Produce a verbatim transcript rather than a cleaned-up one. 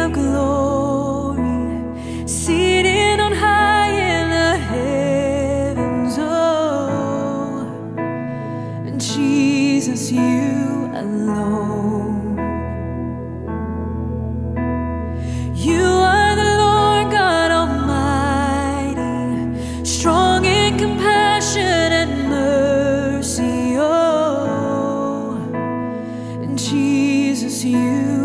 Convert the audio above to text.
of glory, seated on high in the heavens. Oh, and Jesus, you alone. You are the Lord God Almighty, strong in compassion and mercy. Oh, and Jesus, you